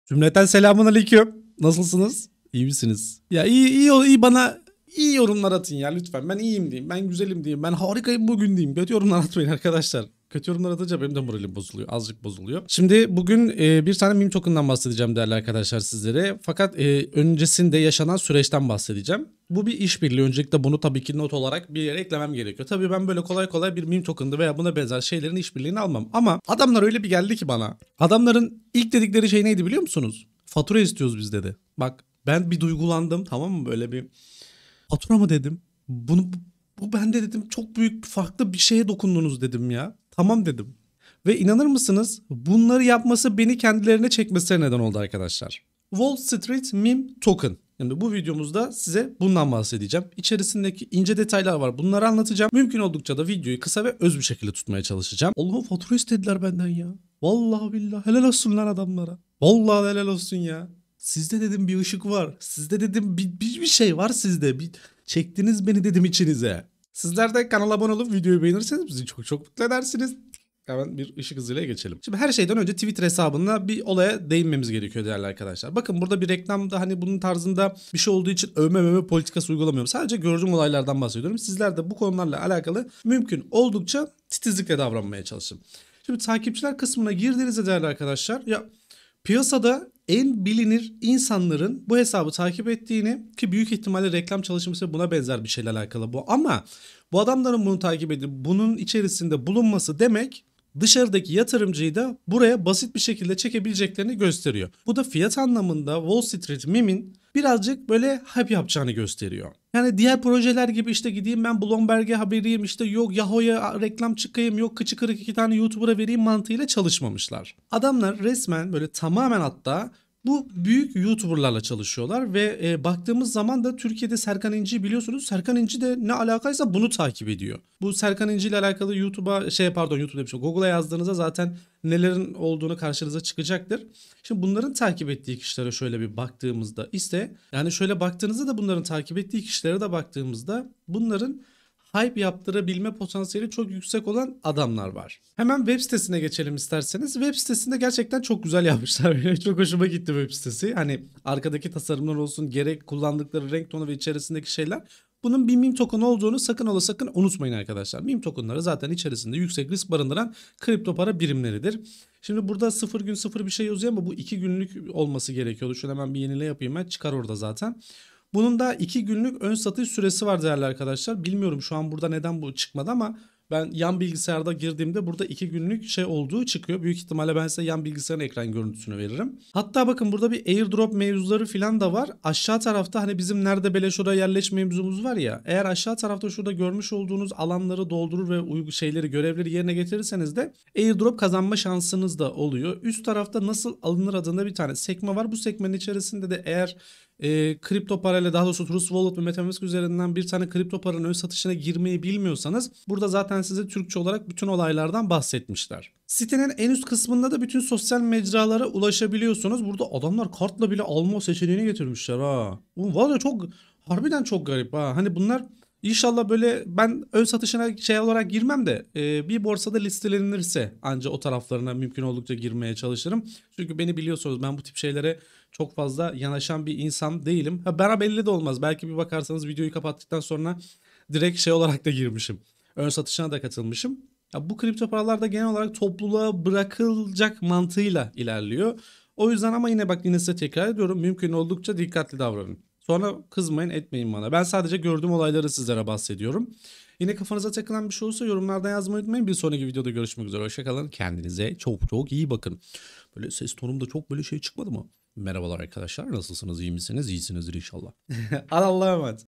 Cümleten selamun aleyküm. Nasılsınız? İyi misiniz? Ya iyi bana iyi yorumlar atın ya lütfen. Ben iyiyim diyeyim. Ben güzelim diyeyim. Ben harikayım bugün diyeyim. Kötü yorumlar atmayın arkadaşlar. Kötü yorumlar atınca benim de moralim bozuluyor. Azıcık bozuluyor. Şimdi bugün bir tane meme token'dan bahsedeceğim değerli arkadaşlar sizlere. Fakat öncesinde yaşanan süreçten bahsedeceğim. Bu bir işbirliği. Öncelikle bunu tabii ki not olarak bir yere eklemem gerekiyor. Tabii ben böyle kolay kolay bir meme token'dı veya buna benzer şeylerin işbirliğini almam. Ama adamlar öyle bir geldi ki bana. Adamların ilk dedikleri şey neydi biliyor musunuz? Fatura istiyoruz biz dedi. Bak ben bir duygulandım, tamam mı, böyle bir fatura mı dedim. Bu bende dedim çok büyük farklı bir şeye dokundunuz dedim ya. Tamam dedim. Ve inanır mısınız bunları yapması beni kendilerine çekmesine neden oldu arkadaşlar. Wall Street Meme Token. Şimdi bu videomuzda size bundan bahsedeceğim. İçerisindeki ince detaylar var. Bunları anlatacağım. Mümkün oldukça da videoyu kısa ve öz bir şekilde tutmaya çalışacağım. Allah'ım fatura istediler benden ya. Vallahi billahi helal olsun lan adamlara. Vallahi helal olsun ya. Sizde dedim bir ışık var. Sizde dedim bir şey var sizde. Çektiniz beni dedim içinize. Sizler de kanala abone olup videoyu beğenirseniz bizi çok çok mutlu edersiniz. Hemen bir ışık hızıyla geçelim. Şimdi her şeyden önce Twitter hesabında bir olaya değinmemiz gerekiyor değerli arkadaşlar. Bakın burada bir reklamda hani bunun tarzında bir şey olduğu için övme politikası uygulamıyorum. Sadece gördüğüm olaylardan bahsediyorum. Sizler de bu konularla alakalı mümkün oldukça titizlikle davranmaya çalışın. Şimdi takipçiler kısmına girdiğinizde değerli arkadaşlar ya piyasada en bilinir insanların bu hesabı takip ettiğini, ki büyük ihtimalle reklam çalışması buna benzer bir şeyle alakalı bu, ama bu adamların bunu takip edip bunun içerisinde bulunması demek dışarıdaki yatırımcıyı da buraya basit bir şekilde çekebileceklerini gösteriyor. Bu da fiyat anlamında Wall Street Meme'in birazcık böyle hype yapacağını gösteriyor. Yani diğer projeler gibi işte gideyim ben Bloomberg'e haberiyim, işte yok Yahoo'ya reklam çıkayım, yok kıçı kırık 2 tane YouTuber'a vereyim mantığıyla çalışmamışlar. Adamlar resmen böyle tamamen hatta bu büyük YouTuber'larla çalışıyorlar ve baktığımız zaman da Türkiye'de Serkan İnci'yi biliyorsunuz. Serkan İnci de ne alakaysa bunu takip ediyor. Bu Serkan İnci ile alakalı YouTube'a YouTube demişim, Google'a yazdığınızda zaten nelerin olduğunu karşınıza çıkacaktır. Şimdi bunların takip ettiği kişilere şöyle bir baktığımızda ise yani şöyle baktığınızda da bunların takip ettiği kişilere de baktığımızda bunların hype yaptırabilme potansiyeli çok yüksek olan adamlar var. Hemen web sitesine geçelim isterseniz. Web sitesinde gerçekten çok güzel yapmışlar. Benim çok hoşuma gitti web sitesi. Hani arkadaki tasarımlar olsun, gerek kullandıkları renk tonu ve içerisindeki şeyler. Bunun bir meme token olduğunu sakın ola sakın unutmayın arkadaşlar. Meme tokenları zaten içerisinde yüksek risk barındıran kripto para birimleridir. Şimdi burada 0 gün 0 bir şey yazıyor ama bu 2 günlük olması gerekiyordu. Şöyle hemen bir yenile yapayım ben. Çıkar orada zaten. Bunun da 2 günlük ön satış süresi var değerli arkadaşlar. Bilmiyorum şu an burada neden bu çıkmadı ama ben yan bilgisayarda girdiğimde burada 2 günlük şey olduğu çıkıyor. Büyük ihtimalle ben size yan bilgisayarın ekran görüntüsünü veririm. Hatta bakın burada bir airdrop mevzuları falan da var. Aşağı tarafta hani bizim nerede beleş oraya yerleşme mevzumuz var ya. Eğer aşağı tarafta şurada görmüş olduğunuz alanları doldurur ve görevleri yerine getirirseniz de airdrop kazanma şansınız da oluyor. Üst tarafta nasıl alınır adında bir tane sekme var. Bu sekmenin içerisinde de eğer kripto parayla, daha doğrusu Trust Wallet ve MetaMask üzerinden bir tane kripto paranın ön satışına girmeyi bilmiyorsanız burada zaten size Türkçe olarak bütün olaylardan bahsetmişler. Sitenin en üst kısmında da bütün sosyal mecralara ulaşabiliyorsunuz. Burada adamlar kartla bile alma seçeneğini getirmişler ha. Valla çok harbiden çok garip ha. Hani bunlar İnşallah böyle ben ön satışına şey olarak girmem de bir borsada listelenirse anca o taraflarına mümkün oldukça girmeye çalışırım. Çünkü beni biliyorsunuz, ben bu tip şeylere çok fazla yanaşan bir insan değilim. Bana belli de olmaz. Belki bir bakarsanız videoyu kapattıktan sonra direkt şey olarak da girmişim. Ön satışına da katılmışım. Ya bu kripto paralar da genel olarak topluluğa bırakılacak mantığıyla ilerliyor. O yüzden ama yine size tekrar ediyorum. Mümkün oldukça dikkatli davranın. Sonra kızmayın etmeyin bana. Ben sadece gördüğüm olayları sizlere bahsediyorum. Yine kafanıza takılan bir şey olursa yorumlardan yazmayı unutmayın. Bir sonraki videoda görüşmek üzere. Hoşçakalın. Kendinize çok çok iyi bakın. Böyle ses tonumda çok böyle şey çıkmadı mı? Merhabalar arkadaşlar. Nasılsınız? İyi misiniz? İyisinizdir inşallah. Allah'a emanet.